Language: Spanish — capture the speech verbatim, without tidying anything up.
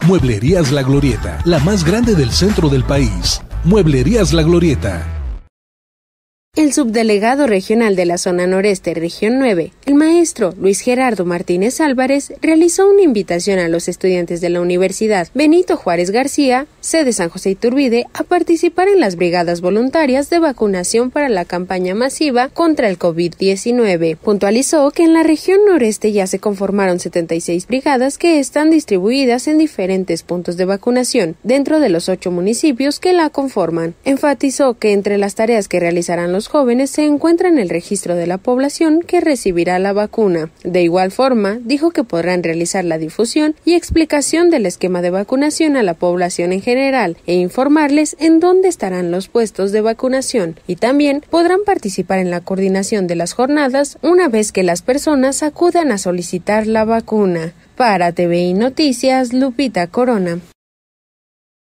Mueblerías La Glorieta, la más grande del centro del país. Mueblerías La Glorieta. El subdelegado regional de la zona noreste, región nueve, el maestro Luis Gerardo Martínez Álvarez, realizó una invitación a los estudiantes de la Universidad Benito Juárez García, sede San José Iturbide, a participar en las brigadas voluntarias de vacunación para la campaña masiva contra el COVID diecinueve. Puntualizó que en la región noreste ya se conformaron setenta y seis brigadas que están distribuidas en diferentes puntos de vacunación, dentro de los ocho municipios que la conforman. Enfatizó que entre las tareas que realizarán los jóvenes se encuentran el registro de la población que recibirá la vacuna. De igual forma, dijo que podrán realizar la difusión y explicación del esquema de vacunación a la población en general e informarles en dónde estarán los puestos de vacunación, y también podrán participar en la coordinación de las jornadas una vez que las personas acudan a solicitar la vacuna. Para T V I Noticias, Lupita Corona.